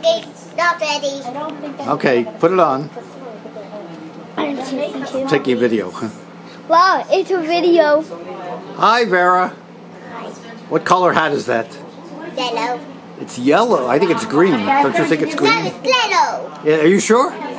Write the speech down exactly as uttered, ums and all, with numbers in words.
Okay, not ready. Okay, put it on. Take your video. Wow, it's a video. Hi, Vera. What color hat is that? Yellow. It's yellow. I think it's green. Don't you think it's green? No, it's yellow. Yeah, are you sure?